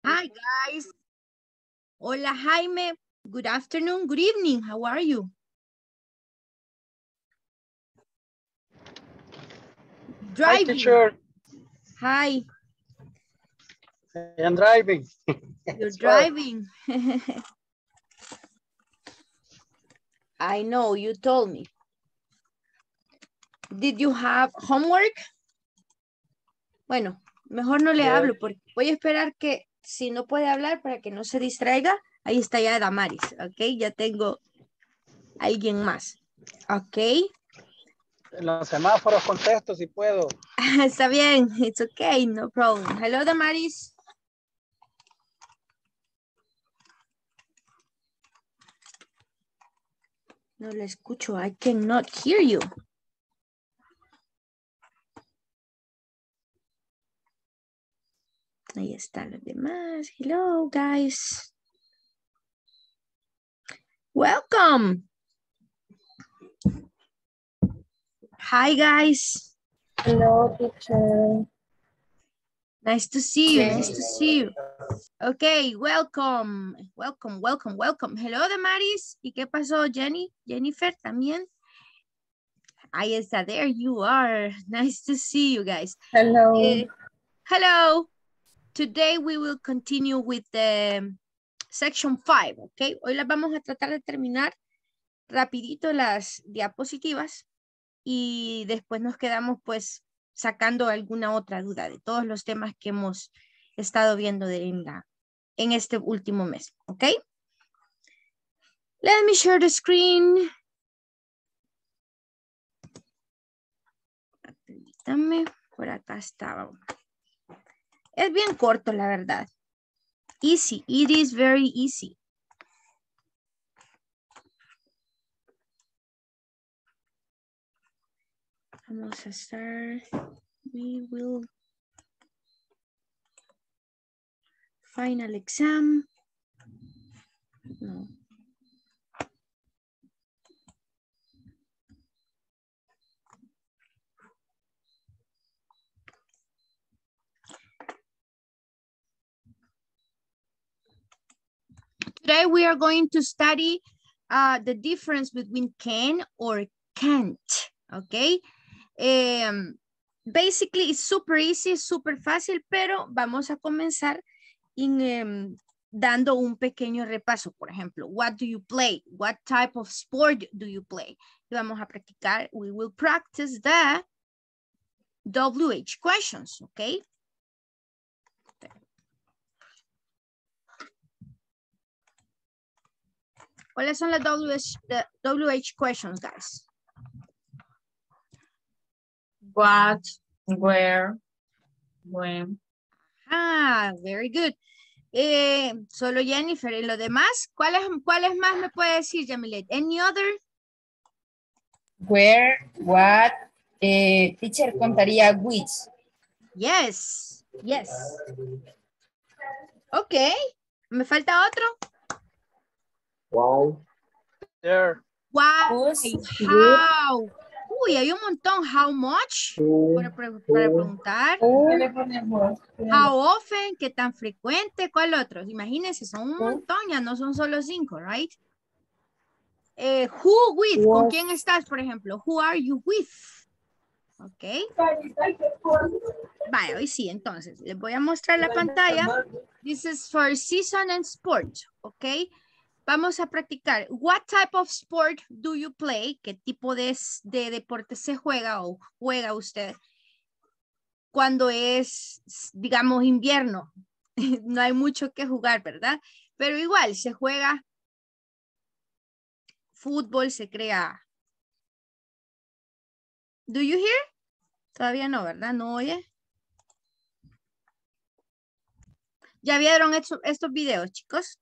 Hi, guys. Hola, Jaime. Good afternoon, good evening. How are you? Hi, Driving. teacher. Hi, I am driving. you're As well. driving. I know, you told me. Did you have homework? Bueno, mejor no le Yeah. hablo porque voy a esperar que si no puede hablar para que no se distraiga. Ahí está ya Damaris, ¿ok? Ya tengo a alguien más, ¿ok? En los semáforos contesto si puedo. Está bien, it's okay, no problem. Hello, Damaris. No le escucho, I cannot hear you. Ahí están los demás. Hello, guys. Welcome. Hi, guys. Hello, teacher. Nice to see you. Nice to see you. Okay, welcome. Welcome, welcome, welcome. Hello, Damaris. ¿Y qué pasó, Jenny? Jennifer también. Ahí está. There you are. Nice to see you guys. Hello. Hello. Today we will continue with the section 5, okay? Hoy las vamos a tratar de terminar rapidito las diapositivas y después nos quedamos pues sacando alguna otra duda de todos los temas que hemos estado viendo en este último mes, ¿ok? Let me share the screen. Permítame, por acá estaba. Es bien corto, la verdad. Easy, it is very easy. Vamos a estar, we will final exam. No. Today we are going to study the difference between can or can't, okay? Basically, it's super easy, super fácil, pero vamos a comenzar dando un pequeño repaso. Por ejemplo, what do you play? What type of sport do you play? Y vamos a practicar, we will practice the WH questions, okay? ¿Cuáles son las WH questions, guys? What, where, when. Ah, very good. Solo Jennifer. ¿Y lo demás? ¿Cuáles más me puede decir, Yamilet? Any other? Where, what, teacher contaría which. Yes, yes. Ok. ¿Me falta otro? Wow. There. Why? Whose, How? Uy, hay un montón. How much? Para preguntar. How often? ¿Qué tan frecuente? ¿Cuál otro? Imagínense, son un montón, ya no son solo 5, right? Who with? ¿Con quién estás, por ejemplo? Who are you with? Ok. Vale, hoy sí, entonces, les voy a mostrar la pantalla. This is for season and sport, ok. Vamos a practicar. What type of sport do you play? ¿Qué tipo de deporte se juega o juega usted cuando es, digamos, invierno? No hay mucho que jugar, ¿verdad? Pero igual, se juega fútbol, se crea. Do you hear? Todavía no, ¿verdad? ¿No oye? ¿Ya vieron estos videos, chicos?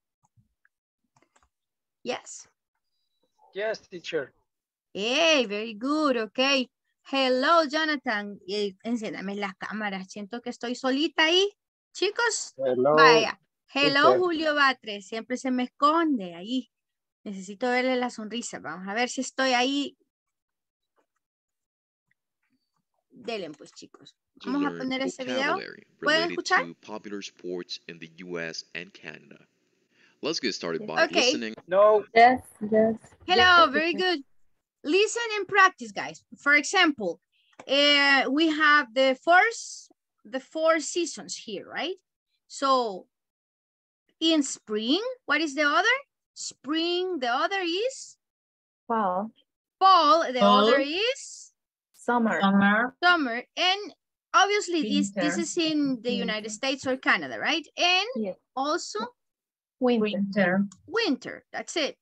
Yes. Yes, teacher. Hey, very good, ok. Hello, Jonathan. Enciéndame las cámaras. Siento que estoy solita ahí. Chicos, Hello. vaya. Hello, Teacher. Julio Batres. Siempre se me esconde ahí. Necesito verle la sonrisa. Vamos a ver si estoy ahí. Delen, pues, chicos. to Vamos a learn poner ese video. vocabulary ¿Pueden related escuchar? to popular sports in the US and Canada. Let's get started by Okay. listening. No. Yes, yes. Hello, Yes, very teacher. good. Listen and practice, guys. For example, we have the four seasons here, right? So in spring, what is the other? Spring, the other is Fall. fall, the Fall. other is Summer. summer. And obviously this Winter. is in the United Winter. States or Canada, right? And Yes. also Winter. winter, that's it.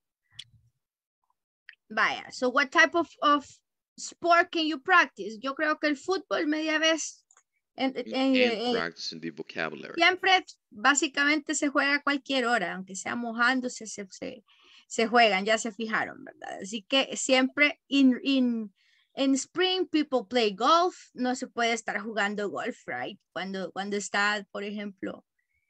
Vaya, so what type of sport can you practice? Yo creo que el fútbol media vez And practicing the vocabulary. siempre básicamente se juega a cualquier hora, aunque sea mojándose, se juegan, ya se fijaron, ¿verdad? Así que siempre in spring people play golf, no se puede estar jugando golf, right? Cuando está, por ejemplo,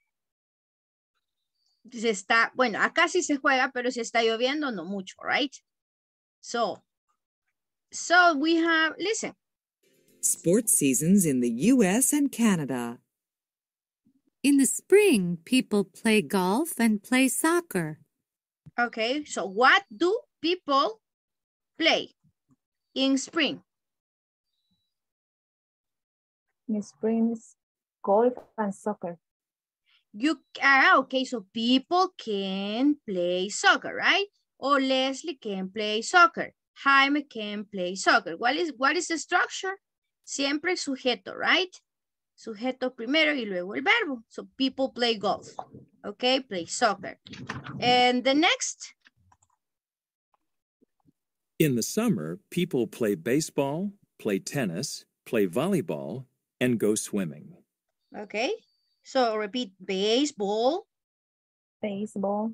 bueno, acá sí se juega, pero si está lloviendo, no mucho, right? So we have, listen. Sports seasons in the U.S. and Canada. In the spring, people play golf and play soccer. Okay, so what do people play in spring? In spring is golf and soccer. Okay, so people can play soccer, right? Or Leslie can play soccer. Jaime can play soccer. What is the structure? Siempre sujeto, right? Sujeto primero y luego el verbo. So people play golf. Okay, play soccer. And the next? In the summer, people play baseball, play tennis, play volleyball, and go swimming. Okay, so repeat: baseball, Baseball.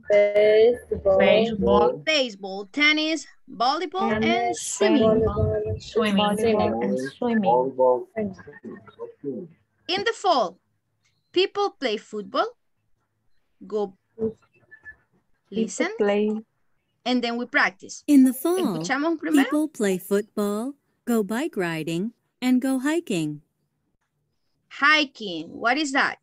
baseball, tennis, volleyball, and swimming. Volleyball and swimming. In the fall, people play football, go listen, People play and then we practice. In the fall, Escuchamos primero. people play football, go bike riding, and go hiking. Hiking, what is that?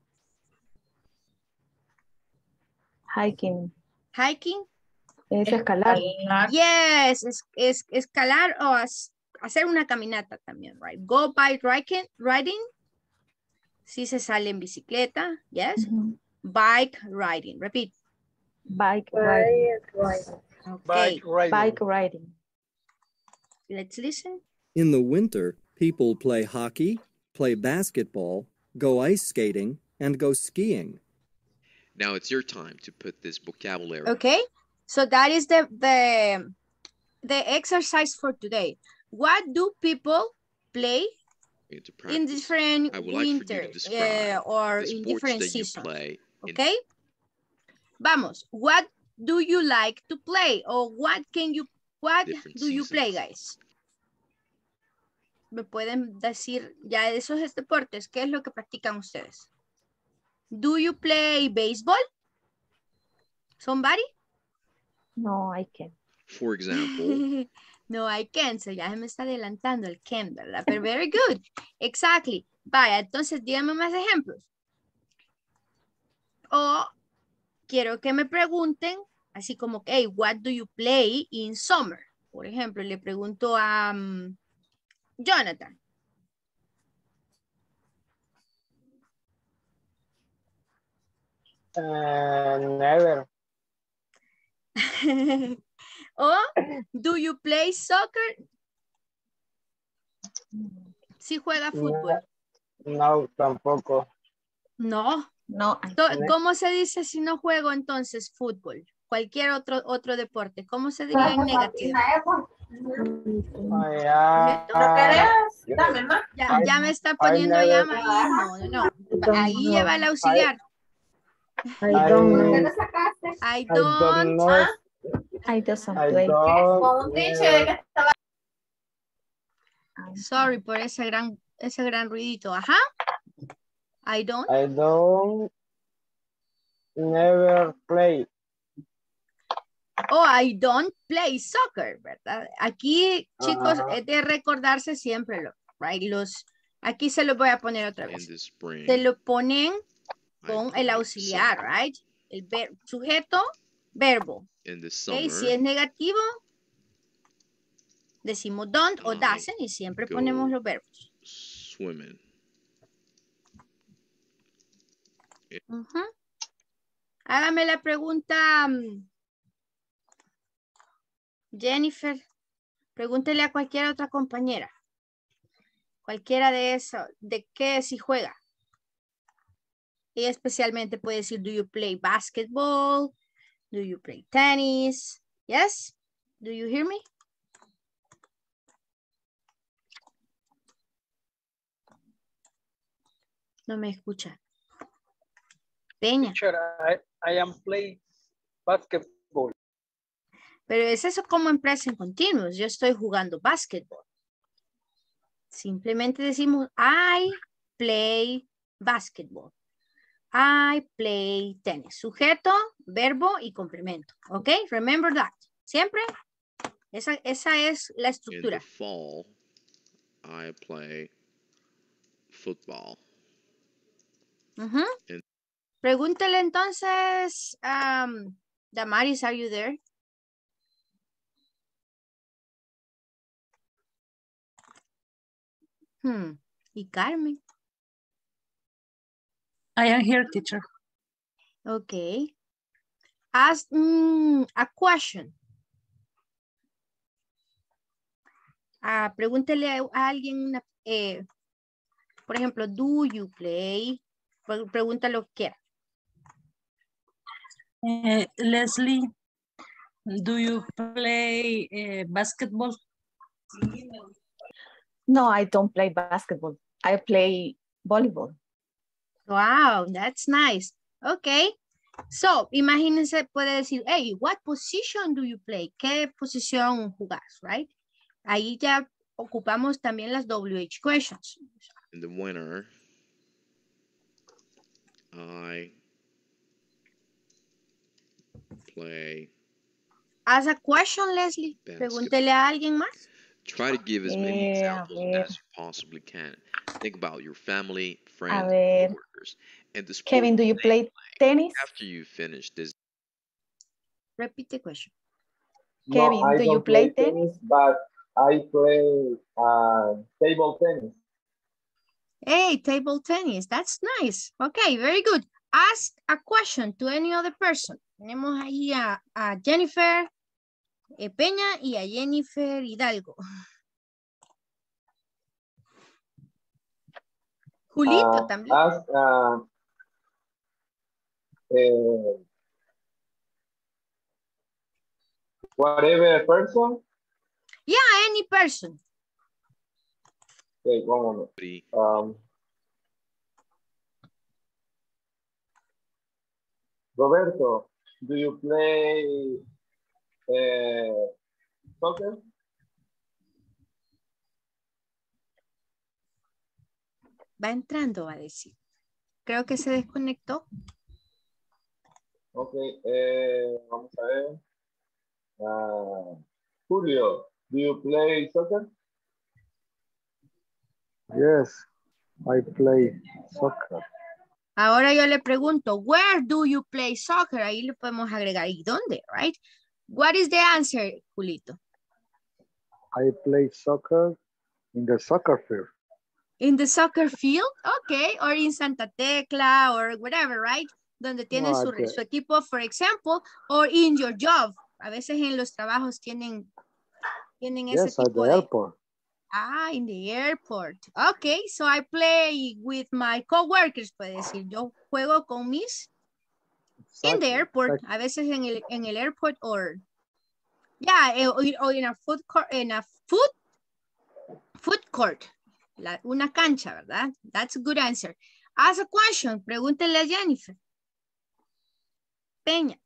hiking. Hiking? Es escalar. Yes, es escalar o hacer una caminata también, right? Go bike riding. Si se sale en bicicleta, yes. Bike riding, repeat. Bike riding. Okay, Bike riding. let's listen. In the winter, people play hockey, play basketball, go ice skating, and go skiing. Now it's your time to put this vocabulary. Okay, so that is the exercise for today. What do people play Into in practice. different I would like for you to winters describe or the in sports different that you seasons? play in Okay, vamos. What do you like to play, or what different do you play, seasons. guys? Me pueden decir ya de esos deportes, ¿qué es lo que practican ustedes? Do you play baseball? Somebody? No, I can't. For example, No, I can't. So ya se me está adelantando el can, ¿verdad? Pero very good. Exactly. Vaya, entonces díganme más ejemplos. O quiero que me pregunten, así como, hey, what do you play in summer? Por ejemplo, le pregunto a Jonathan. Never. O, do you play soccer? Si juega fútbol. No, tampoco. No. No, ¿Cómo se dice si no juego entonces fútbol? Cualquier otro deporte. ¿Cómo se diría en negativo? Ya me está poniendo llama ahí. No. Ahí lleva el auxiliar. I don't know. I don't. I doesn't I play. don't. Sorry por ese gran ruidito. Ajá. I don't. I don't. Never play. Oh, I don't play soccer, ¿verdad? Aquí, chicos, es de recordarse siempre, right? Aquí se lo voy a poner otra In vez. the spring, Se lo ponen I con play el auxiliar, soccer. right? El sujeto, verbo. In the ¿Ok? summer, Si es negativo, decimos don't o I doesn't y siempre go ponemos los verbos. swimming. Ujú. Hágame la pregunta, Jennifer. Pregúntele a cualquier otra compañera. Cualquiera de eso, de qué si juega. Y especialmente puede decir, do you play basketball? Do you play tennis? Yes? Do you hear me? No me escucha. Peña. Teacher, I am playing basketball. Pero es eso como en present continuous. Yo estoy jugando basketball. Simplemente decimos, I play basketball. I play tennis. Sujeto, verbo y complemento. ¿Ok? Remember that. Siempre. Esa es la In estructura. the fall, I play football. Ujú. En- Pregúntele entonces, Damaris, are you there? Y Carmen. I am here, teacher. Okay. Ask a question. Pregúntele a alguien, por ejemplo, do you play? Pregunta lo que quiera. Leslie, do you play basketball? No, I don't play basketball. I play volleyball. Wow, that's nice. Okay. So, imagínense, puede decir, hey, what position do you play? ¿Qué posición jugás, right? Ahí ya ocupamos también las WH questions. In the winter, I play. Ask a question, Leslie. Pregúntele a alguien más. Try to give as many examples ver. as you possibly can. Think about your family, A friends, ver. coworkers, and the sport Kevin, do you they play tennis? after you finish this. Repeat the question. Kevin, I do you don't play tennis? but I play table tennis. Hey, table tennis. That's nice. Okay, very good. Ask a question to any other person. Tenemos ahí a Jennifer Peña y a Jennifer Hidalgo. Julito también. Ask whatever person. Yeah, any person. Okay, one moment. Roberto, do you play soccer? Va entrando, va a decir. Creo que se desconectó. Ok, vamos a ver. Julio, do you play soccer? Yes, I play soccer. Ahora yo le pregunto, where do you play soccer? Ahí le podemos agregar, ¿y dónde? Right? What is the answer, Julito? I play soccer in the soccer field. In the soccer field? Okay, or in Santa Tecla or whatever, right? Donde tienen No, su equipo, for example, or in your job. A veces en los trabajos tienen ese Yes, at tipo the de... airport. In the airport. Okay, so I play with my coworkers, puede decir. Yo juego con mis... In the airport. Exactly. A veces en el airport or... Yeah, or in a food court, food court. Una cancha, ¿verdad? That's a good answer. Ask a question. Pregúntele a Jennifer. Peña.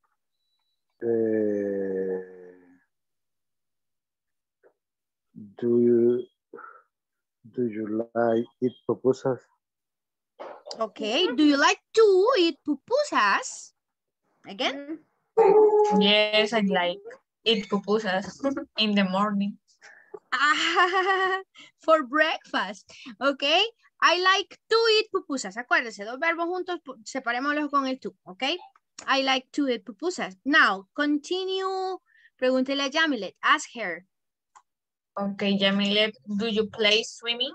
Do you like eat pupusas? Okay. Do you like to eat pupusas? Again? Yes, I like eat pupusas in the morning. For breakfast. Okay. I like to eat pupusas. Acuérdense, dos verbos juntos, separémoslos con el to, ¿ok? I like to eat pupusas. Now, continue. Pregúntele a Yamilet. Ask her. Okay, Yamilet, do you play swimming?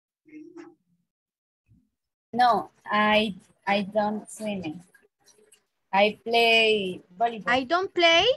No, I don't swimming. I play volleyball. I don't play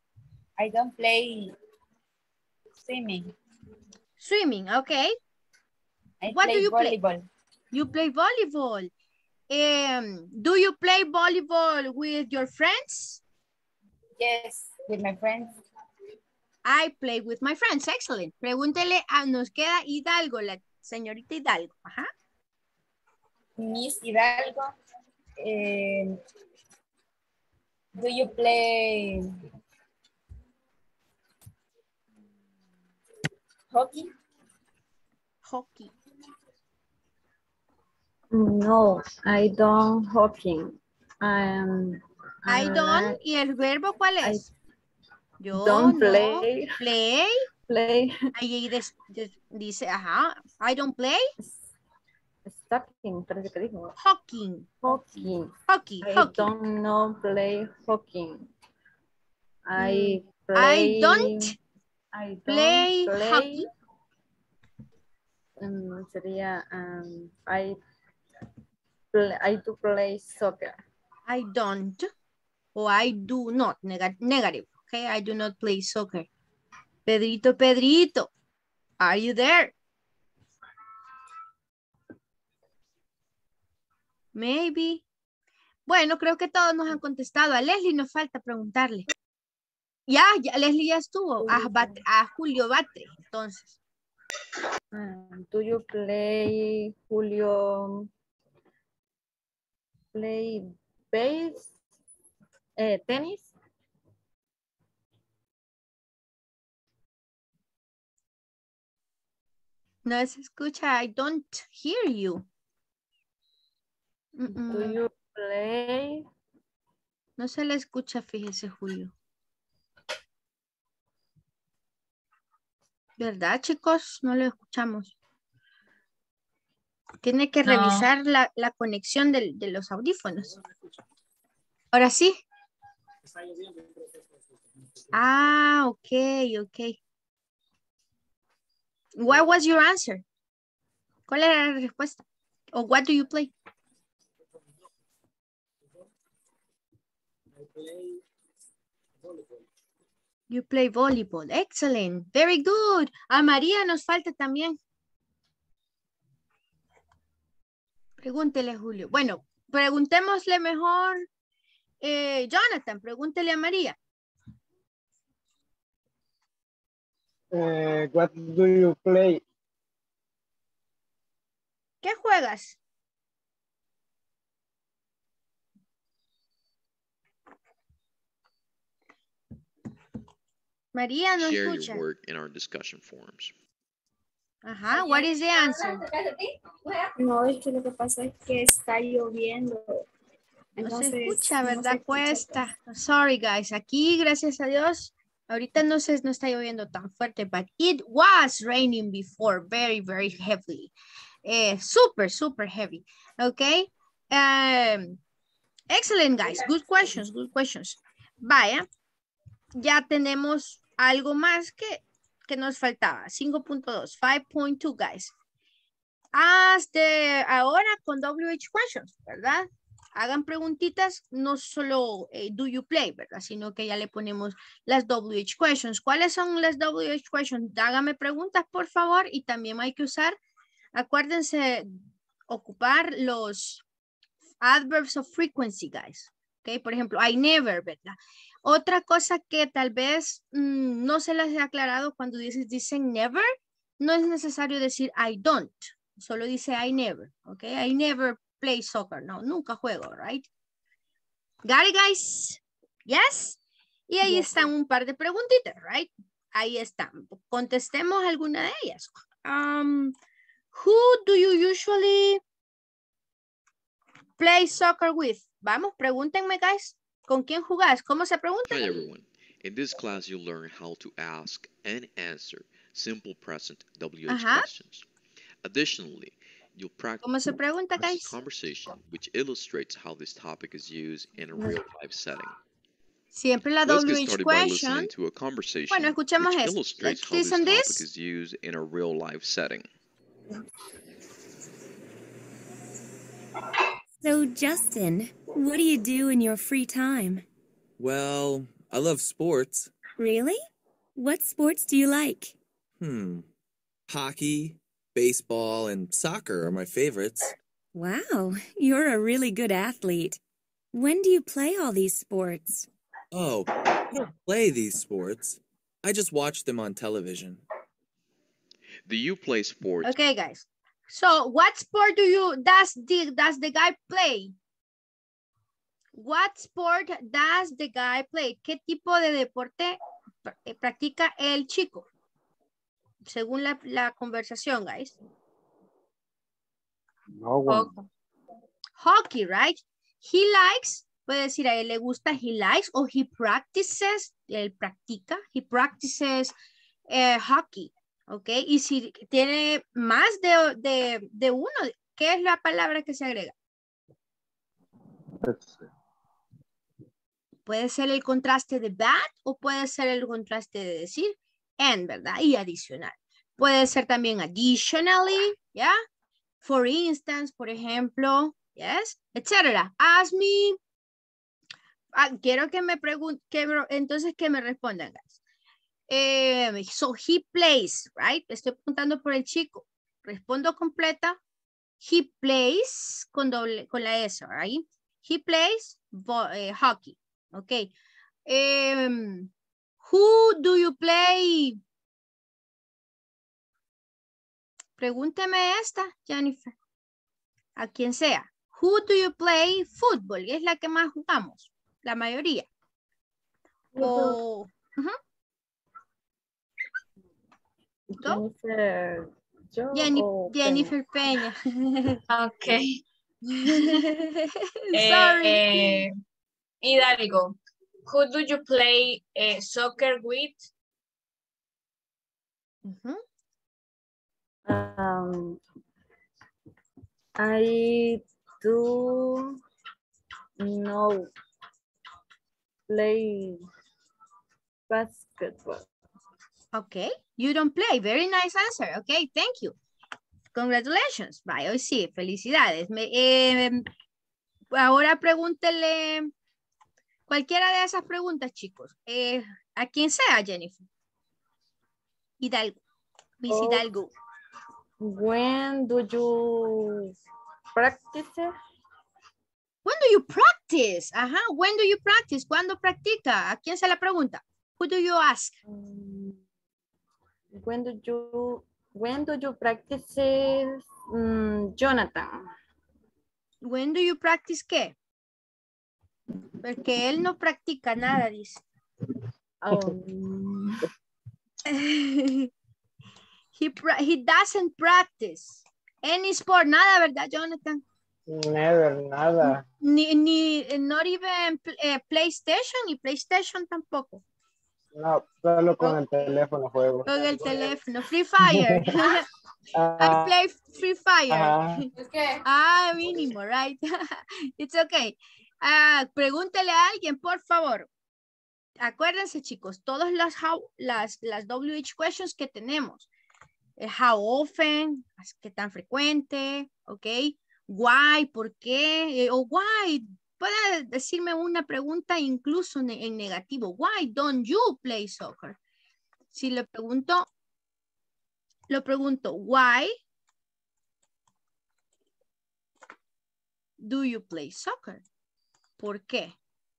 swimming. Swimming, okay. What do you play? You play volleyball. Do you play volleyball with your friends? Yes, with my friends. I play with my friends. Excellent. Pregúntele nos queda Hidalgo, la señorita Hidalgo. Ajá. Miss Hidalgo, do you play hockey? Hockey. No, I don't hockey. I don't. ¿Y el verbo cuál es? Yo don't no. play. Play. Ahí dice, ajá. I don't play. Stocking, parece que dijo. Hockey. I don't know play hockey. I don't play hockey. Sería I do play soccer. I don't o I do not, negative, okay? I do not play soccer. Pedrito, are you there? Maybe. Bueno, creo que todos nos han contestado. A Leslie nos falta preguntarle. Ya Leslie ya estuvo. A Julio Batre, entonces. Do you play, Julio, play base, tenis? No se escucha. I don't hear you. Do you play? No se le escucha, fíjese, Julio. ¿Verdad, chicos? No lo escuchamos. Tiene que revisar la conexión de los audífonos. Ahora sí. Ah, ok. What was your answer? ¿Cuál era la respuesta? ¿O what do you play? You play volleyball. Excellent. Very good. A María nos falta también. Pregúntele, Julio. Bueno, preguntémosle mejor. Jonathan, pregúntele a María. What do you play? ¿Qué juegas? María no Share escucha. your work in our discussion forums. Ajá, what is the answer? No, es que lo que pasa es que está lloviendo. No se escucha, ¿verdad? Cuesta. Sorry, guys. Aquí, gracias a Dios, ahorita no está lloviendo tan fuerte, but it was raining before, very, very heavily. Super heavy. Okay. Excellent, guys. Good questions. Vaya, ya tenemos algo más que nos faltaba. 5.2, 5.2, guys. Ahora con WH questions, ¿verdad? Hagan preguntitas, no solo do you play, ¿verdad? Sino que ya le ponemos las WH questions. ¿Cuáles son las WH questions? Hágame preguntas, por favor, y también hay que usar, acuérdense, ocupar los adverbs of frequency, guys. ¿Ok? Por ejemplo, I never, ¿verdad? Otra cosa que tal vez no se les ha aclarado cuando dicen never, no es necesario decir I don't. Solo dice I never, ¿ok? I never play soccer. No, nunca juego, right? Got it, guys? Yes? Y ahí están un par de preguntitas, right? Ahí están. Contestemos alguna de ellas. Who do you usually play soccer with? Vamos, pregúntenme, guys. ¿Con quién jugás? ¿Cómo se pregunta? Hi everyone. In this class you'll learn how to ask and answer simple present WH questions. Additionally, You'll practice ¿Cómo se pregunta, this guys? conversation, which illustrates how this topic is used in a real-life setting. Siempre la Let's get WH started by question. listening to a conversation Bueno, escuchemos which esto. illustrates Let's how this listen topic this. is used in a real-life setting. So, Justin, what do you do in your free time? Well, I love sports. Really? What sports do you like? Hockey, baseball, and soccer are my favorites. Wow, you're a really good athlete. When do you play all these sports? Oh, I don't play these sports. I just watch them on television. Do you play sports? Okay, guys. So, what sport does the guy play? What sport does the guy play? ¿Qué tipo de deporte practica el chico? Según la conversación, guys. No one. Hockey, right? He likes, puede decir a él le gusta, he likes, o he practices, él practica, he practices hockey, ¿ok? Y si tiene más de uno, ¿qué es la palabra que se agrega? Puede ser el contraste de that o puede ser el contraste de decir and, ¿verdad? Y adicional. Puede ser también additionally, ¿ya? For instance, por ejemplo, yes, etcétera. Ask me. Quiero que me pregunten, entonces que me respondan, guys. So he plays, right? Estoy preguntando por el chico. Respondo completa. He plays con la S, right? He plays hockey. Okay. Who do you play? Pregúnteme esta, Jennifer. A quien sea. Who do you play football? Es la que más jugamos. La mayoría. O... Jennifer. Jennifer Peña. Okay. Sorry. Hidalgo, who do you play soccer with? I do not play basketball. Okay, you don't play. Very nice answer. Okay, thank you. Congratulations. Bye, hoy sí, felicidades. Ahora pregúntele cualquiera de esas preguntas, chicos. A quien sea, Jennifer. Hidalgo. Miss Hidalgo. When do you practice? When do you practice? Ajá, when do you practice? ¿Cuándo practica? ¿A quién se la pregunta? Who do you ask? When do you practice, Jonathan? When do you practice qué? Porque él no practica nada, dice. He doesn't practice any sport, nada, ¿verdad, Jonathan? Never, nada. Not even PlayStation y PlayStation tampoco. No, solo con el teléfono juego. Con el teléfono. Free Fire. I play Free Fire. Mínimo, right? It's okay. Pregúntele a alguien, por favor. Acuérdense, chicos, todas las WH questions que tenemos. How often, qué tan frecuente, ok. Why, por qué, o why. Puede decirme una pregunta incluso en negativo. Why don't you play soccer? Si lo pregunto, why do you play soccer? ¿Por qué?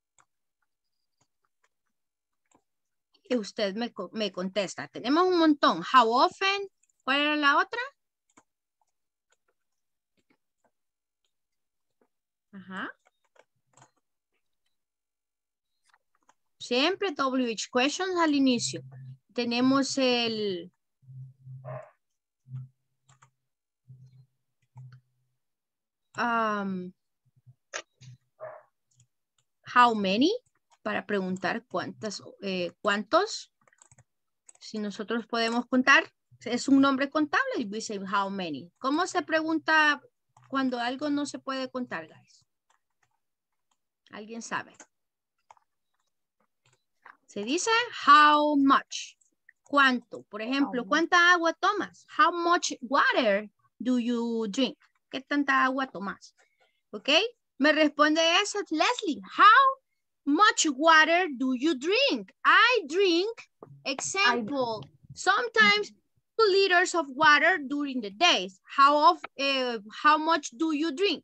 Y usted me contesta. Tenemos un montón. How often? ¿Cuál era la otra? Ajá. Siempre WH questions al inicio. Tenemos el... how many, para preguntar cuántos, si nosotros podemos contar, Es un nombre contable y we say how many. ¿Cómo se pregunta cuando algo no se puede contar, guys? ¿Alguien sabe? Se dice how much. ¿Cuánto? Por ejemplo, ¿cuánta agua tomas? How much water do you drink? ¿Qué tanta agua tomas? ¿Ok? Me responde eso, Leslie. How much water do you drink? I drink, example, sometimes 2 liters of water during the days. How much do you drink?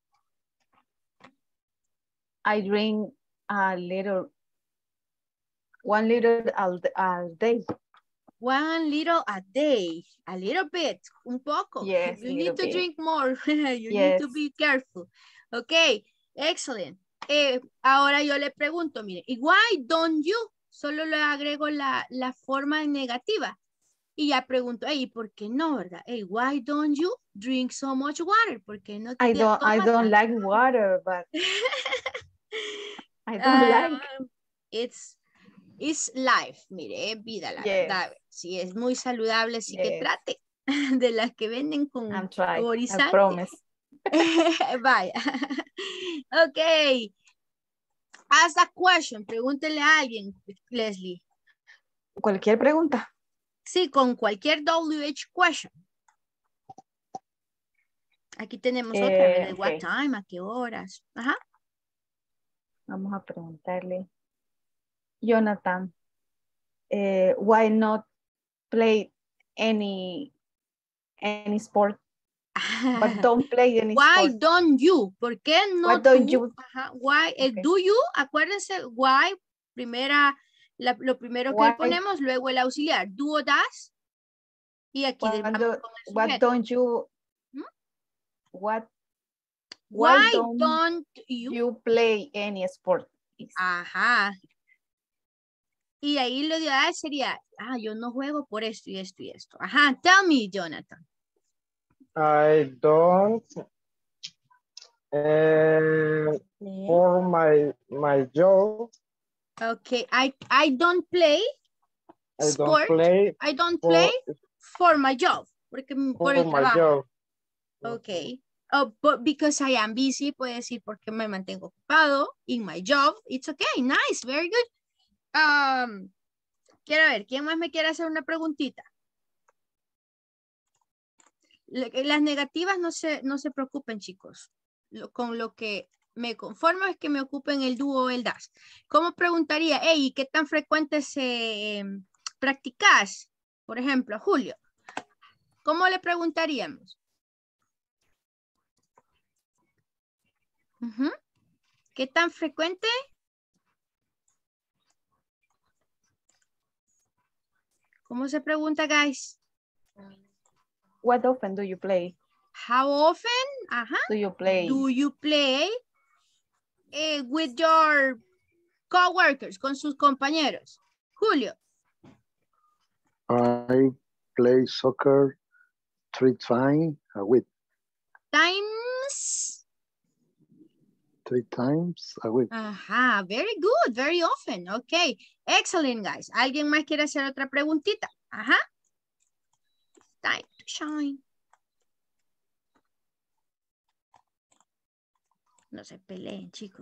I drink a little, 1 liter a day. 1 liter a day, a little bit, un poco. Yes, You need to bit. drink more. You need Yes. to be careful. Okay, excellent. Ahora yo le pregunto, mire, ¿y why don't you? Solo le agrego la forma negativa. Y ya pregunto, hey, ¿por qué no, verdad? Hey, why don't you drink so much water? ¿Por qué no I don't like water, but I don't like. It's life, mire, es vida, la Yes. verdad. Sí, es muy saludable, así que Yes. trate de las que venden con I'm trying, I saborizantes. promise. Vaya. Ok. Ask a question. Pregúntele a alguien, Leslie. Cualquier pregunta. Sí, con cualquier WH question. Aquí tenemos otra, ¿verdad? What Okay. time, a qué horas. Ajá. Vamos a preguntarle. Jonathan, why not play any sport? But don't play any Why sport. don't you? ¿Por qué no Why don't tú? you? Ajá. Why, Okay. do you? Acuérdense, why, lo primero que Why? ponemos, luego el auxiliar. Do o das. Y aquí What, vamos con el what sujeto. don't you? ¿Mm? What? Why don't you play any sport? Ajá. Y ahí lo de dar sería, yo no juego por esto y esto y esto. Ajá, tell me, Jonathan. I don't for my job. Okay, I don't play sport. I don't play for my job. Porque por el my trabajo. job. Okay. Oh, but because I am busy, puede decir porque me mantengo ocupado in my job. It's okay, nice, very good. Quiero ver, ¿quién más me quiere hacer una preguntita? Las negativas no se preocupen, chicos. Con lo que me conformo es que me ocupen el do o el das. ¿Cómo preguntaría? Hey, ¿qué tan frecuente se practicas? Por ejemplo, Julio. ¿Cómo le preguntaríamos? ¿Qué tan frecuente? ¿Cómo se pregunta, guys? What often do you play? How often? Do you play? Do you play with your coworkers, con sus compañeros? Julio. I play soccer 3 times a week. Times? 3 times a week. Ajá, very good, very often. Ok, excellent, guys. ¿Alguien más quiere hacer otra preguntita? Ajá. Time to shine. No se peleen, chicos.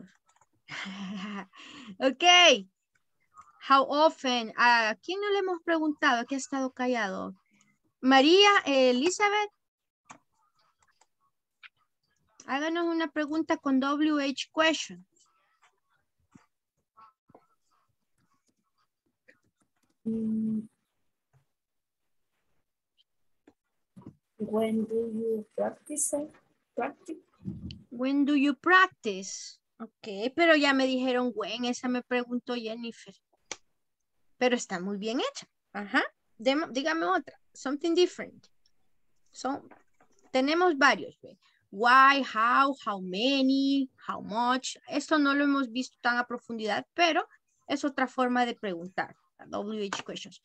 Ok. How often? ¿A quién no le hemos preguntado? ¿Qué ha estado callado? María, Elizabeth. Háganos una pregunta con WH question. When do you practice? When do you practice? Ok, pero ya me dijeron when, esa me preguntó Jennifer. Pero está muy bien hecha. Ajá. Dígame otra. Something different. Tenemos varios. Why, how many, how much. Esto no lo hemos visto tan a profundidad, pero es otra forma de preguntar. WH questions.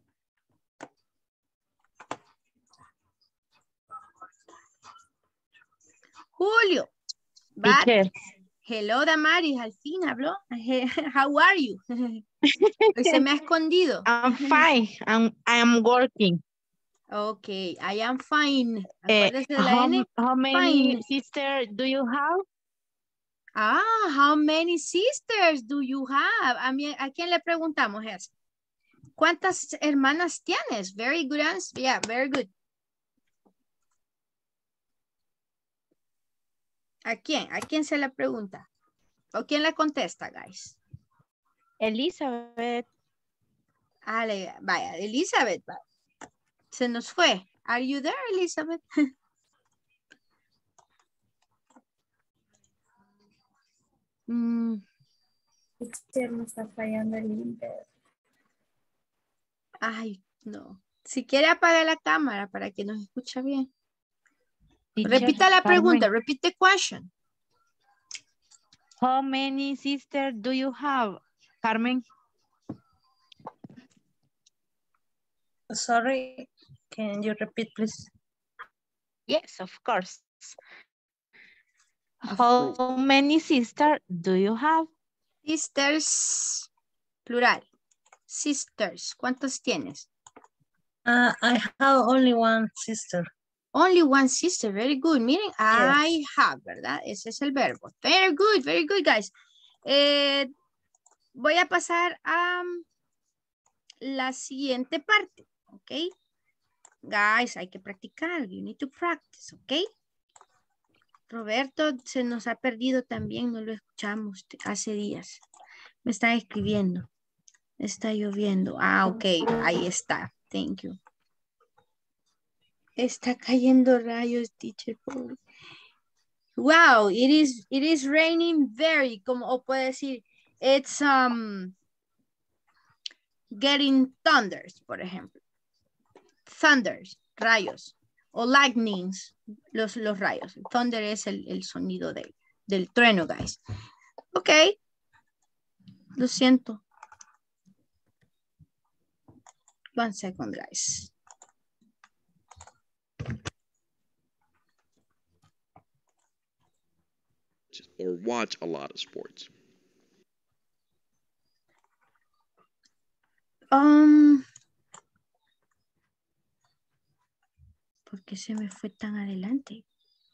Julio. Hello, Damaris. Al fin habló. How are you? Se me ha escondido. I'm fine. I am working. Okay, I am fine. Acuérdese de la N. How many sisters do you have? Ah, how many sisters do you have? ¿A quién le preguntamos eso? ¿Cuántas hermanas tienes? Very good answer. Yeah, very good. ¿A quién? ¿A quién se le pregunta? ¿O quién le contesta, guys? Elizabeth. Vaya, Elizabeth. Se nos fue. Are you there, Elizabeth? Teacher, me está fallando el internet. Ay, no. Si quiere apagar la cámara para que nos escuche bien. Teacher, Repita la pregunta. Repeat the question. How many sisters do you have, Carmen? Sorry, can you repeat, please? Yes, of course. How many sisters do you have? Sisters, plural. Sisters, ¿cuántos tienes? I have only one sister. Only one sister, very good. Miren, Yes. I have, ¿verdad? Ese es el verbo. Very good, guys. Voy a pasar a la siguiente parte, ¿ok? Guys, hay que practicar. You need to practice, ¿ok? Roberto se nos ha perdido también, no lo escuchamos hace días. Me está escribiendo. Está lloviendo. Ah, ok, ahí está. Thank you. Está cayendo rayos, teacher. Wow, it is raining very, como o puede decir, it's getting thunders, por ejemplo. Thunders, rayos. O lightnings, los rayos. Thunder es el sonido del trueno, guys. Ok. Lo siento. One second, guys. Or watch a lot of sports. ¿Por qué se me fue tan adelante?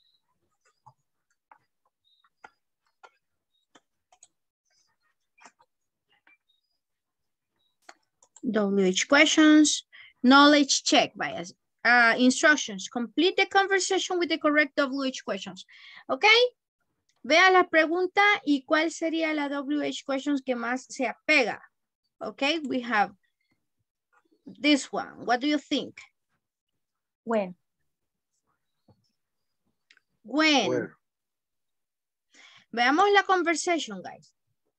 WH questions, knowledge check, bias. Instructions, complete the conversation with the correct WH questions. ¿Ok? Vea la pregunta y cuál sería la WH questions que más se apega. ¿Ok? We have this one. What do you think? When. When. Where? Veamos la conversation, guys.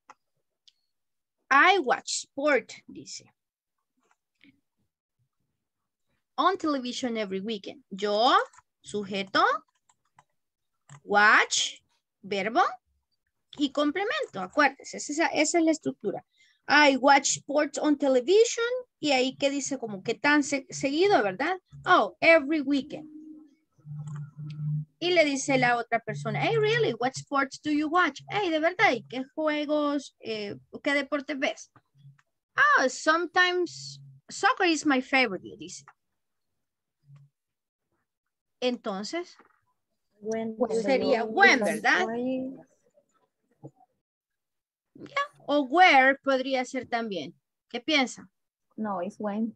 I watch sport, dice. On television every weekend. Yo, sujeto, watch, verbo y complemento. Acuérdense, esa es la estructura. I watch sports on television y ahí que dice como que tan seguido, ¿verdad? Oh, every weekend. Y le dice la otra persona, hey, really, what sports do you watch? Hey, de verdad, ¿y qué juegos, qué deportes ves? Oh, sometimes soccer is my favorite, le dice. Entonces, sería when, ¿verdad? Yeah. O where podría ser también. ¿Qué piensan? No, it's when.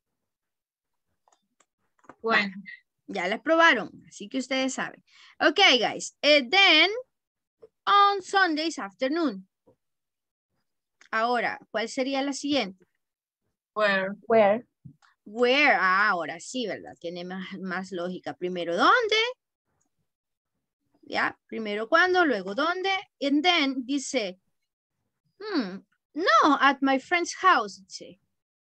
Bueno, ya la probaron, así que ustedes saben. Ok, guys. Then, on Sundays afternoon. Ahora, ¿cuál sería la siguiente? Where. Where. Where. Ah, ahora sí, ¿verdad? Tiene más lógica. Primero, ¿dónde? Ya, primero cuándo, luego dónde. And then dice, no, at my friend's house. Dice.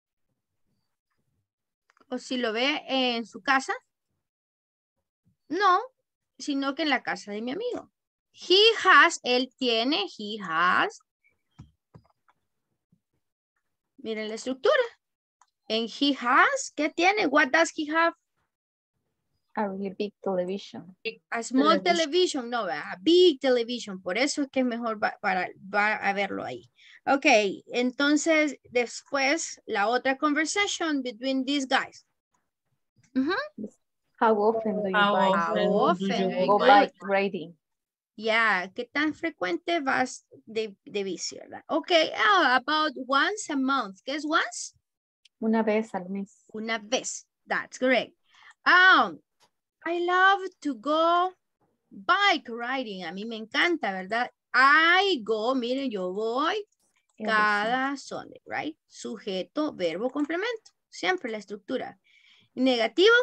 O si lo ve en su casa. No, sino que en la casa de mi amigo. He has, él tiene, he has. Miren la estructura. And he has, ¿qué tiene? What does he have? A really big television. A small television, no, a big television. Por eso es que es mejor va a verlo ahí. Ok, entonces después la otra conversation between these guys. How often do you How bike? How often do often? you Very Go good. bike riding. Yeah, ¿qué tan frecuente vas de bici, verdad? Okay, about once a month. ¿Qué es once? Una vez al mes. Una vez. That's correct. I love to go bike riding. A mí me encanta, ¿verdad? I go, miren, yo voy cada Sunday, right? Sujeto, verbo, complemento. Siempre la estructura. Negativo.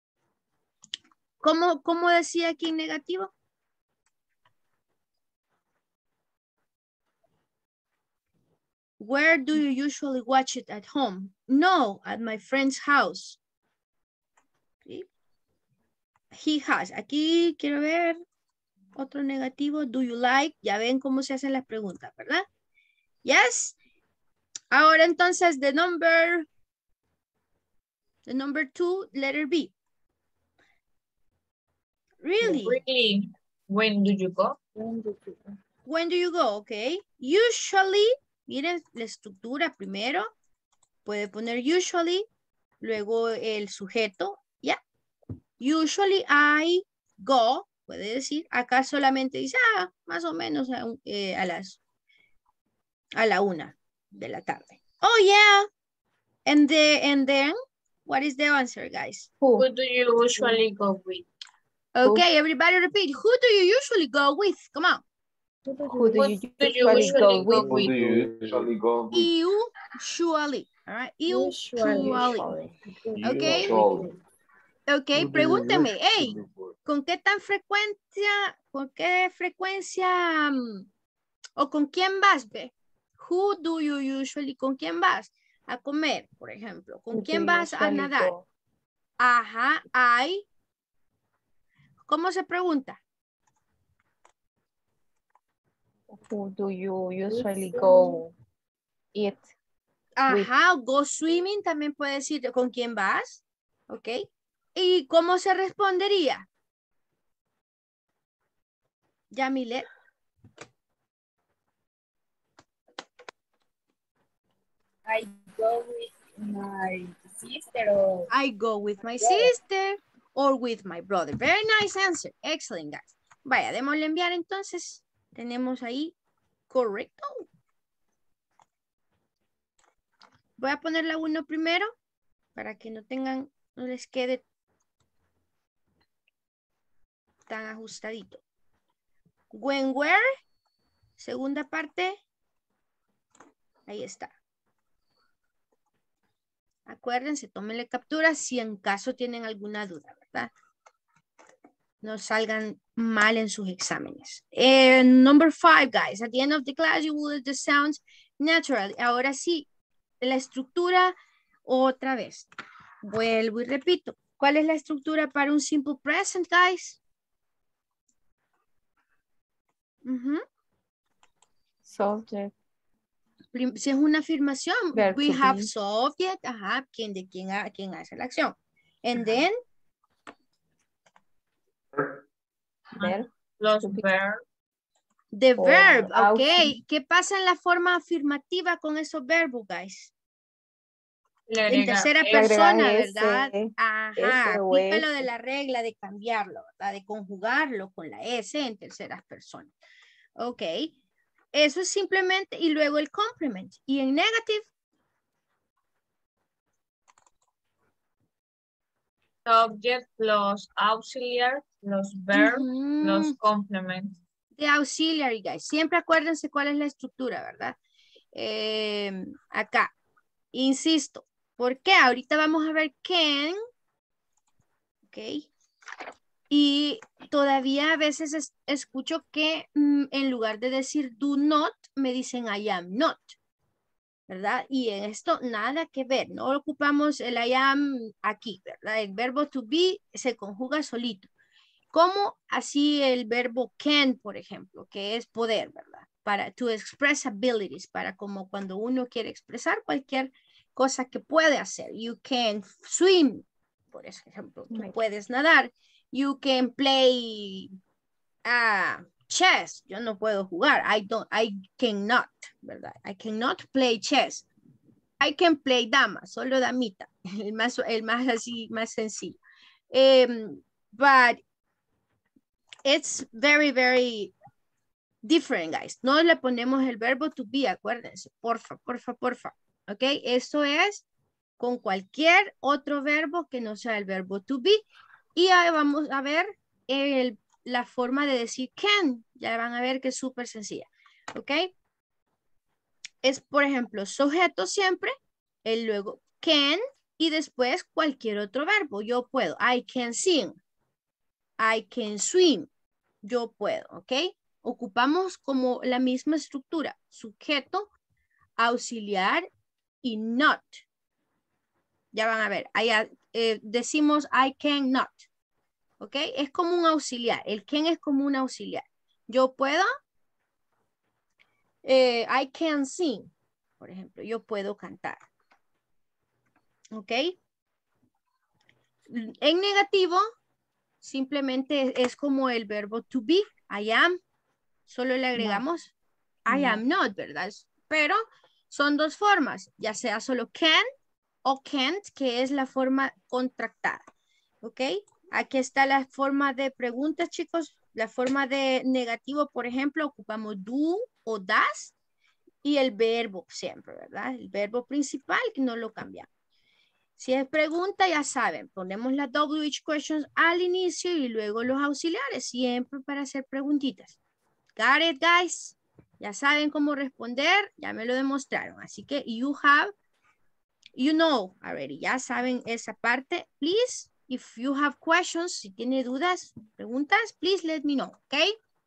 ¿Cómo decía aquí en negativo? Where do you usually watch it at home? No, at my friend's house. ¿Sí? He has. Aquí quiero ver otro negativo. Do you like? Ya ven cómo se hacen las preguntas, ¿verdad? Yes. Ahora entonces, the number 2, letter B. Really? Really? When do you go? When do you go? Okay. Usually, miren la estructura primero. Puede poner usually, luego el sujeto. Ya. Usually I go. Puede decir, acá solamente dice, más o menos a la 1 de la tarde. Oh, yeah. And then, what is the answer, guys? Who do you usually go with? Okay, everybody repeat. Who do you usually go with? Come on. Who do you usually go with? Who do you usually go with? Usually. All right. Usually. Okay. Usually. Okay, pregúnteme, hey, ¿con qué frecuencia o con quién vas, ve? Who do you usually, ¿con quién vas a comer, por ejemplo? ¿Con quién vas a nadar? Ajá, ¿cómo se pregunta? Who do you usually go eat? Ajá, go swimming también puede decir con quién vas, ¿ok? ¿Y cómo se respondería? Yamilet. I go with my sister. I go with my sister or with my brother. Very nice answer. Excellent, guys. Vaya, démosle enviar entonces. Tenemos ahí correcto. Voy a poner la 1 primero para que no les quede tan ajustadito. When, where, segunda parte, ahí está. Acuérdense, tómenle captura si en caso tienen alguna duda, ¿verdad? No salgan mal en sus exámenes. Number 5, guys. At the end of the class, you will the sounds naturally. Ahora sí, la estructura otra vez. Vuelvo y repito. ¿Cuál es la estructura para un simple present, guys? Subject. Si es una afirmación, Verb we to have be. subject, ajá, quién hace la acción. And then, Verb. Los verb. the O verb, ok. auxiliar. ¿Qué pasa en la forma afirmativa con esos verbos, guys? Le En agrega tercera S. persona, S, ¿verdad? Ajá, S o aplica S. lo de la regla de cambiarlo, ¿verdad? De conjugarlo con la S en terceras personas. Ok. Eso es simplemente, y luego el complement. Y en negative, Subject, los auxiliar, los verb, los complement. the auxiliary, guys. Siempre acuérdense cuál es la estructura, ¿verdad? Acá, insisto. ¿Por qué? Ahorita vamos a ver can. Ok. Y todavía a veces escucho que en lugar de decir do not, me dicen I am not. ¿Verdad? Y en esto nada que ver. No ocupamos el I am aquí, ¿verdad? El verbo to be se conjuga solito. Como así el verbo can, por ejemplo, que es poder, ¿verdad? Para to express abilities, para como cuando uno quiere expresar cualquier cosa que puede hacer. You can swim, por ejemplo, tú puedes nadar. You can play chess. Yo no puedo jugar. I cannot, ¿verdad? I cannot play chess. I can play dama, solo damita. el más así, más sencillo. But it's very, very different, guys. No le ponemos el verbo to be, acuérdense. Porfa, porfa, porfa. ¿Ok? Eso es con cualquier otro verbo que no sea el verbo to be. Y ahí vamos a ver la forma de decir can. Ya van a ver que es súper sencilla. ¿Ok? Es, por ejemplo, sujeto siempre, el luego can y después cualquier otro verbo. Yo puedo. I can sing. I can swim. Yo puedo, ¿ok? Ocupamos como la misma estructura. Sujeto, auxiliar y not. Ya van a ver. Allá decimos I can not. ¿Ok? Es como un auxiliar. El can es como un auxiliar. Yo puedo. I can sing. Por ejemplo, yo puedo cantar. ¿Ok? En negativo, simplemente es como el verbo to be. I am. Solo le agregamos I am not, ¿verdad? Pero son dos formas. Ya sea solo can o can't, que es la forma contractada. ¿Ok? Aquí está la forma de preguntas, chicos. La forma de negativo, por ejemplo, ocupamos do o das. Y el verbo siempre, ¿verdad? El verbo principal que no lo cambiamos. Si es pregunta, ya saben, ponemos las WH questions al inicio y luego los auxiliares, siempre para hacer preguntitas. Got it, guys? Ya saben cómo responder, ya me lo demostraron. Así que you know already, ya saben esa parte. Please, if you have questions, si tiene dudas, preguntas, please let me know, ¿ok?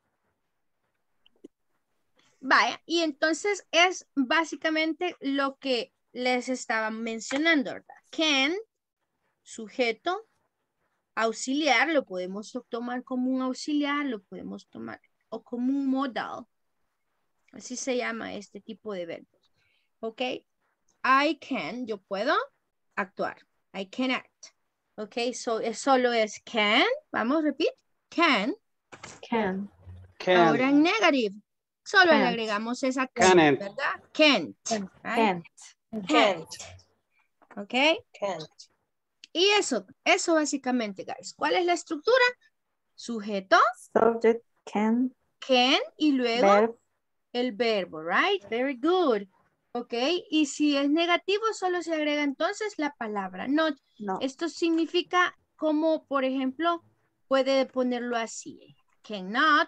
Vaya, y entonces es básicamente lo que les estaba mencionando, ¿verdad? Can, sujeto, auxiliar, lo podemos tomar como un auxiliar, lo podemos tomar o como un modal. Así se llama este tipo de verbos. ¿Ok? I can, yo puedo actuar. I can act. ¿Ok? Solo es can. Vamos, repeat. Can. Can. Ahora en negative. Solo le agregamos esa can, ¿verdad? Can't. Right? Can't. ¿Ok? Can't. Y eso básicamente, guys. ¿Cuál es la estructura? Sujeto. Subject, can. Can y luego Verb. el verbo, right? Very good. ¿Ok? Y si es negativo, solo se agrega entonces la palabra not. No. Esto significa como, por ejemplo, puede ponerlo así. Cannot.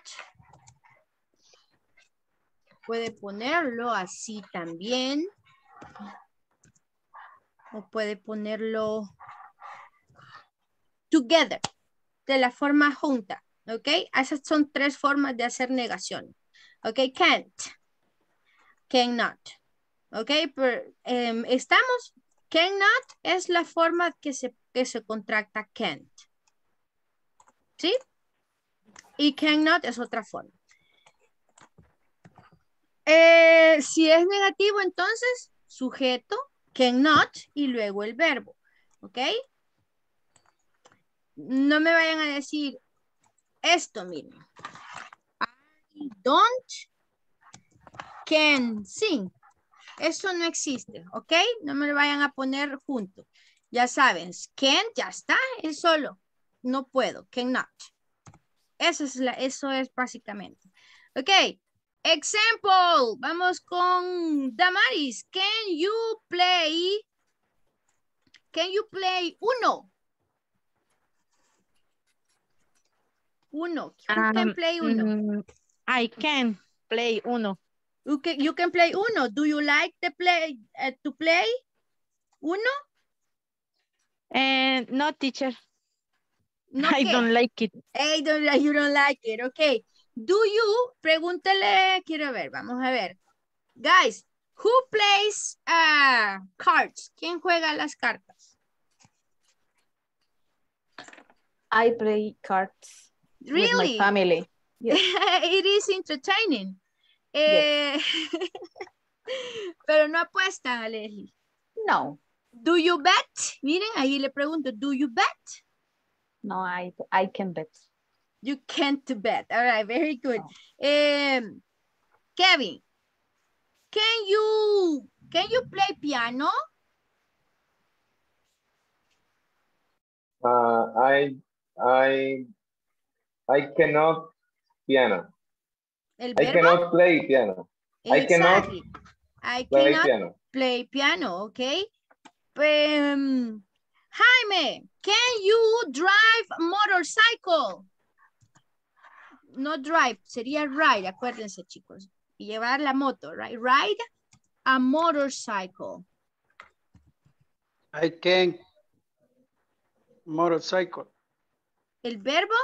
Puede ponerlo así también. O puede ponerlo together. De la forma junta. ¿Ok? Esas son tres formas de hacer negación. ¿Ok? Can't. Cannot. ¿Ok? Pero, estamos. Cannot es la forma que se contracta can't. ¿Sí? Y cannot es otra forma. Si es negativo, entonces, sujeto, cannot y luego el verbo. ¿Ok? No me vayan a decir esto, miren. I don't can sing. Eso no existe, ¿ok? No me lo vayan a poner junto. Ya saben, can ya está, es solo. No puedo, cannot. Eso es básicamente. Ok, example. Vamos con Damaris. Can you play uno? Uno. Who can play uno? I can play uno. You can play uno. Do you like to play uno? No, teacher. No, I don't like it. You don't like it. Okay. Do you? Pregúntale. Quiero ver. Vamos a ver. Guys, who plays cards? ¿Quién juega las cartas? I play cards. Really? With my family. Yes. It is entertaining. Yes. Pero no apuestan, Leslie. No. Do you bet? Miren, ahí le pregunto, do you bet? No, I can bet. You can't bet. All right, very good. No. Kevin, can you play piano? I cannot piano. ¿El I verbo? cannot play piano. Exactly. I play cannot piano. play piano, okay? Jaime, can you drive motorcycle? No drive, sería ride, acuérdense, chicos. Y llevar la moto, right? Ride a motorcycle. I can motorcycle. ¿El verbo?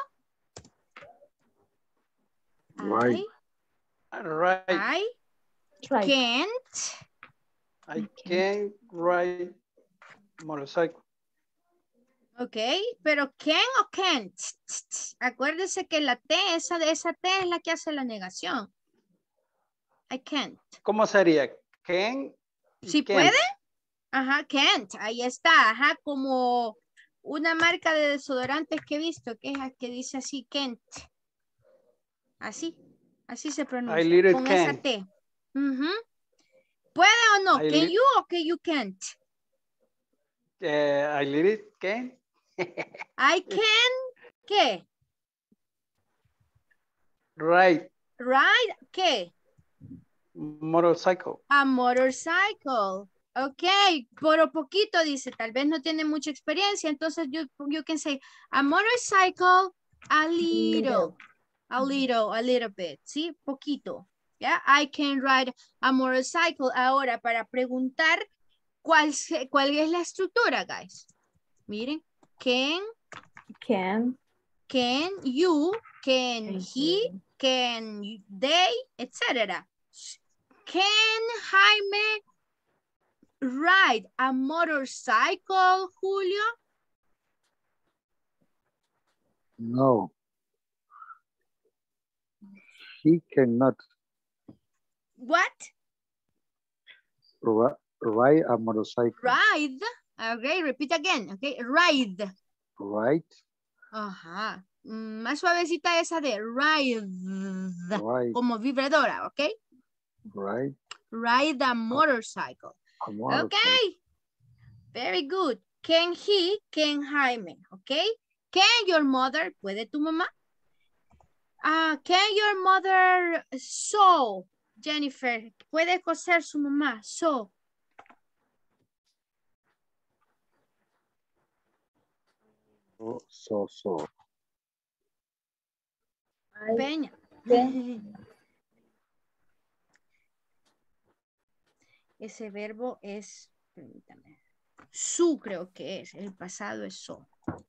Right. Right. I can't. I can ride motorcycle. Ok, pero can o can't. Acuérdense que la T, esa T es la que hace la negación. I can't. ¿Cómo sería? Can. ¿Sí can't. puede? Ajá, can't. Ahí está. Ajá, como una marca de desodorantes que he visto, que dice así, can't. Así se pronuncia. I little con can. esa T. ¿Puede o no? Can you o can you can't? I little can. I can, ¿qué? Ride. Ride, ¿qué? Motorcycle. A motorcycle. Ok, por poquito dice, tal vez no tiene mucha experiencia, entonces you can say a motorcycle, a little bit, ¿sí? Poquito, ¿ya? I can ride a motorcycle. Ahora, para preguntar cuál es la estructura, guys. Miren, can you, can he, can they, etc. Can Jaime ride a motorcycle, Julio? No. He cannot What? ride a motorcycle. Ride. Okay, repeat again. Okay, ride. Right. Ajá. Más suavecita esa de ride. Right. Como vibradora, ok? Right. Ride a motorcycle. A motorcycle. Okay. Very good. Can he, can Jaime, okay? Can your mother, ¿puede tu mamá? Can your mother sew, Jennifer? ¿Puede coser su mamá? Sew. So. Peña. Ese verbo es, permítame, su creo que es, el pasado es so.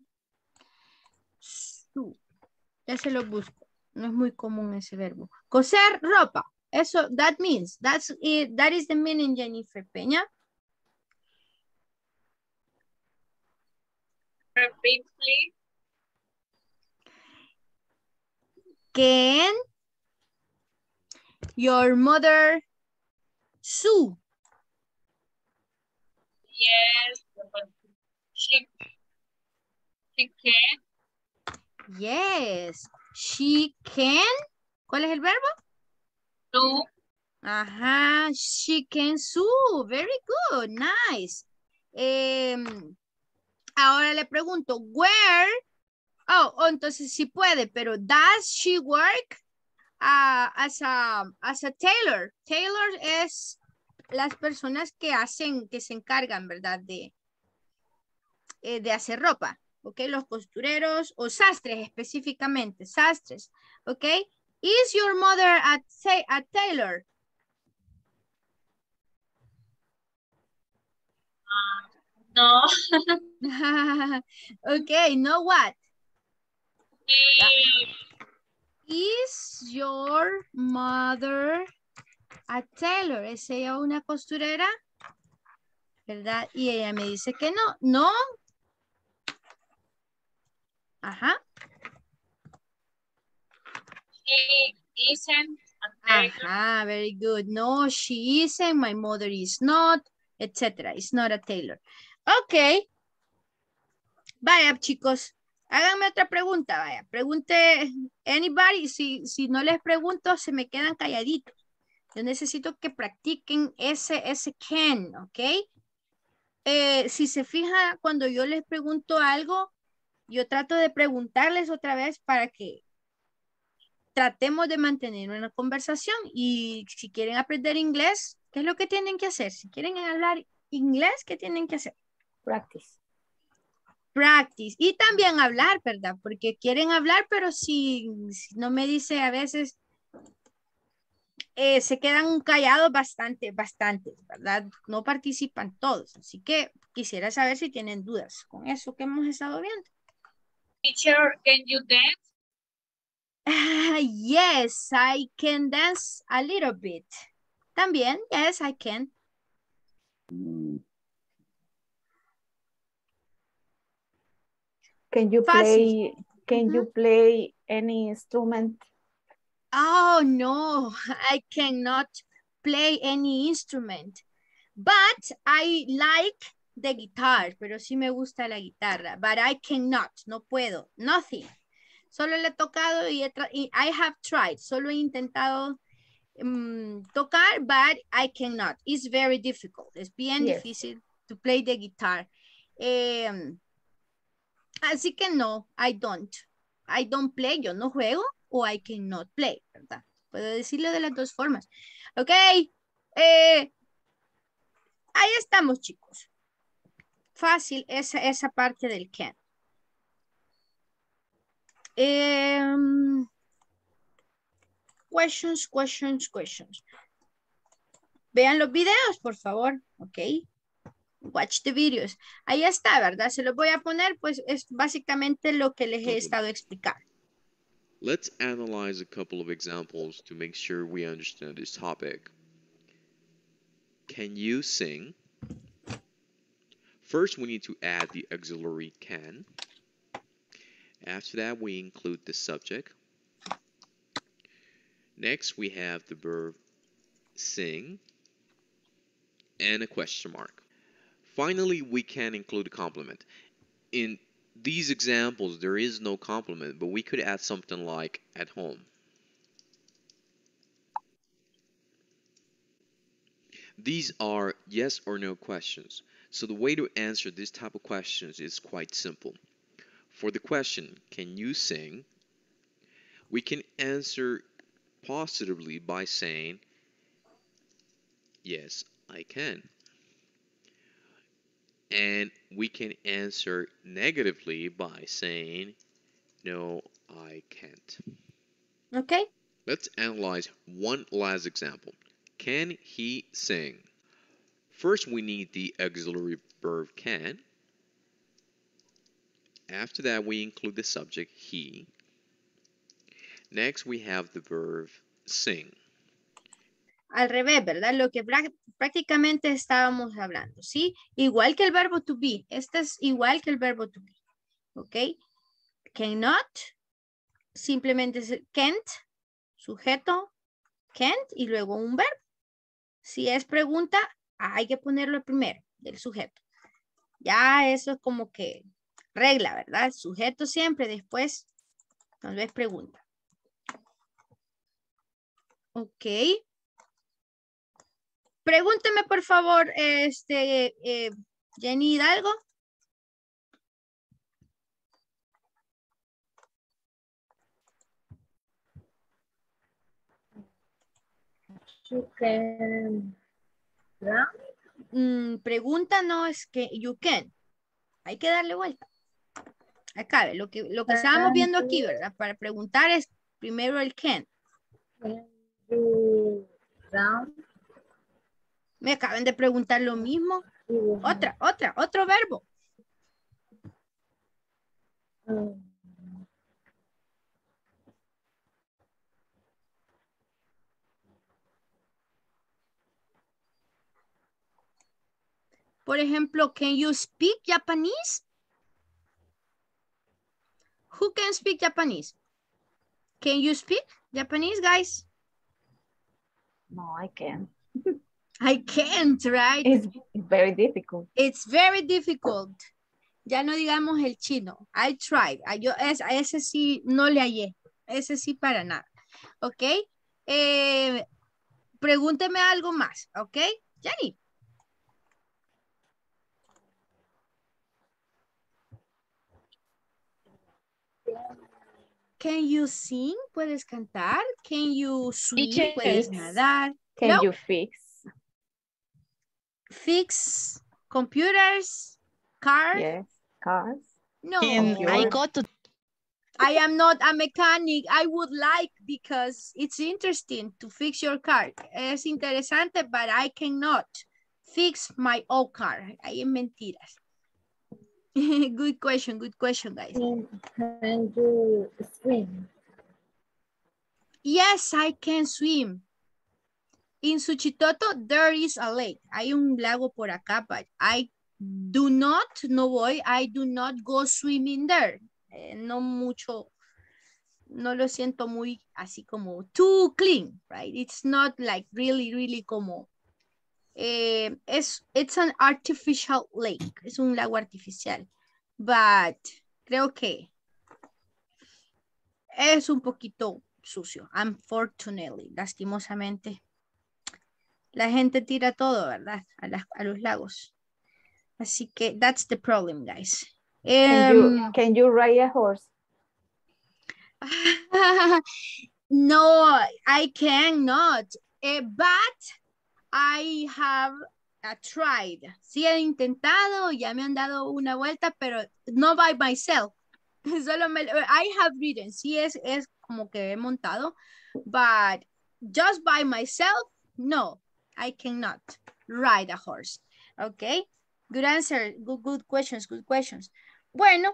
Su. Ya se lo busco. No es muy común ese verbo. Coser ropa. Eso, that means, that is the meaning, Jennifer Peña. Repeat, please. Can your mother sew? Yes, she can. Yes, she can. ¿Cuál es el verbo? No. Ajá, she can sew. Very good, nice. Ahora le pregunto, where? Oh, entonces sí puede, pero does she work as a tailor? Tailor es las personas que se encargan, ¿verdad? De hacer ropa, ¿ok? Los costureros o sastres específicamente, sastres, ¿ok? Is your mother a tailor? No. Okay, no what? Is your mother a tailor? ¿Es ella una costurera? ¿Verdad? Y ella me dice que no. No. Ajá. She isn't a tailor. Ajá, very good. No, she isn't. My mother is not, etc. It's not a tailor. Ok. Vaya, chicos. Háganme otra pregunta, vaya. Pregunte anybody. Si no les pregunto, se me quedan calladitos. Yo necesito que practiquen ese can, ¿ok? Si se fija, cuando yo les pregunto algo, Yo trato de preguntarles otra vez para que tratemos de mantener una conversación. Y si quieren aprender inglés, ¿qué es lo que tienen que hacer? Si quieren hablar inglés, ¿qué tienen que hacer? Practice. Practice. Y también hablar, ¿verdad? Porque quieren hablar, pero si no me dice a veces, se quedan callados bastante, ¿verdad? No participan todos. Así que quisiera saber si tienen dudas con eso que hemos estado viendo. Teacher, can you dance? Yes, I can dance a little bit. También, yes, I can. Can you Fácil. play any instrument? Oh, no, I cannot play any instrument. But I like the guitar, pero sí me gusta la guitarra. But I cannot, no puedo, nothing. Solo le he tocado y I have tried. Solo he intentado tocar, but I cannot. It's very difficult. Es bien difícil to play the guitar. Así que no, I don't. I don't play, yo no juego, o I cannot play, ¿verdad? Puedo decirlo de las dos formas. Ok, ahí estamos, chicos. Fácil esa parte del can. Questions. Vean los videos, por favor. Ok. Watch the videos. Ahí está, ¿verdad? Se los voy a poner, pues es básicamente lo que les he estado explicando. Let's analyze a couple of examples to make sure we understand this topic. Can you sing? First, we need to add the auxiliary can. After that, we include the subject. Next, we have the verb sing and a question mark. Finally, we can include a complement. In these examples, there is no complement, but we could add something like at home. These are yes or no questions. So the way to answer this type of questions is quite simple. For the question, can you sing? We can answer positively by saying, yes, I can. And we can answer negatively by saying, no, I can't. Okay. Let's analyze one last example. Can he sing? First, we need the auxiliary verb can. After that, we include the subject he. Next, we have the verb sing. Al revés, ¿verdad? Lo que prácticamente estábamos hablando, ¿sí? Igual que el verbo to be. Este es igual que el verbo to be. ¿Ok? Cannot. Simplemente es can't. Sujeto. Can't. Y luego un verbo. Si es pregunta, hay que ponerlo primero, del sujeto. Ya eso es como que regla, ¿verdad? Sujeto siempre, después tal vez pregunta. Ok. Pregúnteme, por favor, Jenny Hidalgo. You can Pregunta no es que you can. Hay que darle vuelta. Acá, lo que estábamos viendo aquí, ¿verdad? Para preguntar es primero el can. Me acaban de preguntar lo mismo. Otro verbo. Por ejemplo, can you speak Japanese? Who can speak Japanese? Can you speak Japanese, guys? No, I can't. I can't, right? It's very difficult. It's very difficult. Ya no digamos el chino. I tried. A ese sí no le hallé. Ese sí para nada. ¿Ok? Pregúnteme algo más. ¿Ok? Jenny. Can you sing? ¿Puedes cantar? Can you swim? Teacher, ¿Puedes nadar? Can No. you fix? Fix computers, cars? Yes, cars. No. I go to I am not a mechanic. I would like because it's interesting to fix your car. Es interesante, but I cannot fix my own car. Ahí es mentiras. Good question, guys. Can you swim? Yes, I can swim. In Suchitoto, there is a lake. Hay un lago por acá, but I do not go swimming there. No mucho, no lo siento muy así como too clean, right? It's not like really como, it's an artificial lake. Es un lago artificial, but creo que es un poquito sucio, unfortunately, lastimosamente. La gente tira todo, ¿verdad? A los lagos. Así que that's the problem, guys. Can you ride a horse? No, I cannot. But I have tried. Sí he intentado, ya me han dado una vuelta, pero no by myself. Solo I have ridden. Sí es como que he montado, but just by myself, no. I cannot ride a horse. Okay, good answer. Good questions. Bueno,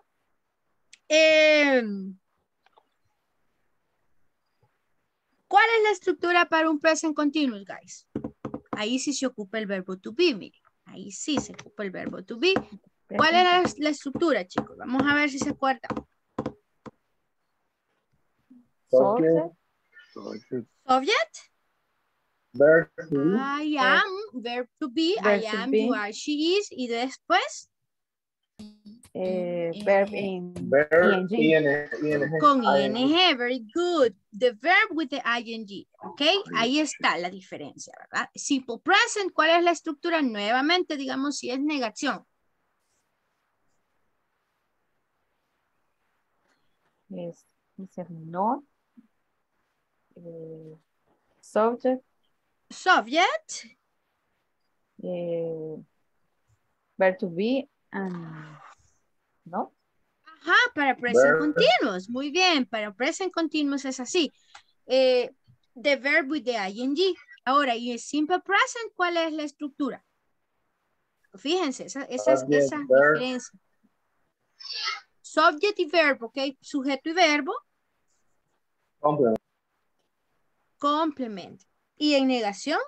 ¿cuál es la estructura para un present continuous, guys? Ahí sí se ocupa el verbo to be, miren. Ahí sí se ocupa el verbo to be. ¿Cuál es la estructura, chicos? Vamos a ver si se acuerdan. Subject. Verb to be. I am, verb to be, I am, you are, she is, y después. Verb in Verb, ing. Con ing, very good. The verb with the ing, ok. Ahí está la diferencia, ¿verdad? Simple present, ¿cuál es la estructura? Nuevamente, digamos, si es negación. Is not. Subject. Subject. Verb to be and no. Ajá, para present continuous. Muy bien, para present continuous es así. The verb with the ing. Ahora, y el simple present, ¿cuál es la estructura? Fíjense, esa diferencia. Subject y verbo, ¿ok? Sujeto y verbo. Complement. Complement. ¿Y en negación?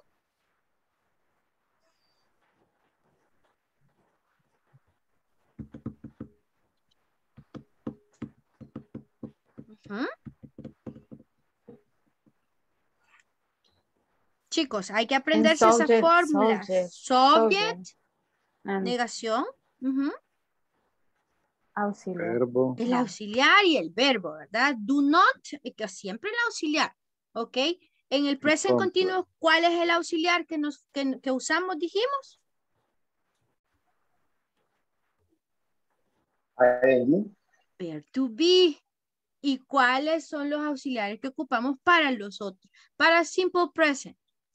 Chicos, hay que aprenderse esa fórmula. Subject, negación. Auxiliar. Verbo. El auxiliar y el verbo, ¿verdad? Do not, que siempre el auxiliar, ¿ok? En el present continuous, ¿cuál es el auxiliar que usamos, dijimos? ING. Verb to be. ¿Y cuáles son los auxiliares que ocupamos para los otros? Para simple present.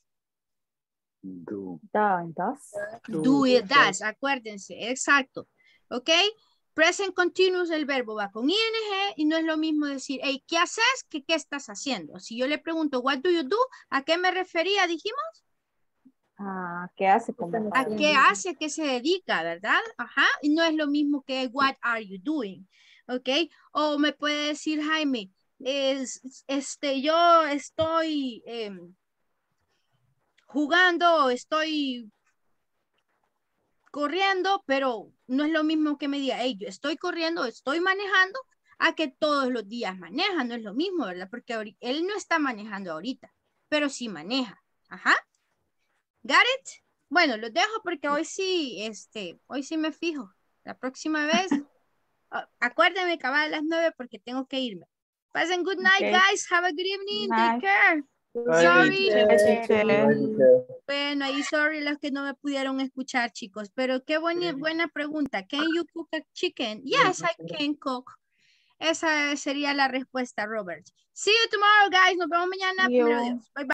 Do. Does. Do y does, acuérdense, exacto. ¿Ok? Present continuous, el verbo va con ing y no es lo mismo decir, hey, ¿qué haces? ¿Qué estás haciendo? Si yo le pregunto, what do you do? ¿A qué me refería, dijimos? ¿Qué hace? ¿A qué hace? ¿A qué se dedica? ¿Verdad? Ajá. Y no es lo mismo que what are you doing? ¿Ok? O me puede decir Jaime, yo estoy jugando, estoy corriendo, pero no es lo mismo que me diga, hey, yo estoy corriendo, estoy manejando, a que todos los días maneja, no es lo mismo, ¿verdad? Porque él no está manejando ahorita, pero sí maneja. Ajá. ¿Got it? Bueno, los dejo porque hoy sí me fijo. La próxima vez, acuérdenme que va a las 9 porque tengo que irme. Pasen good night, guys. Have a good evening. Take care. Sorry. Bueno, ahí sorry los que no me pudieron escuchar, chicos. Pero qué buena pregunta. Can you cook a chicken? Yes, I can cook. Esa sería la respuesta, Robert. See you tomorrow, guys. Nos vemos mañana. Primero Dios. Bye, bye.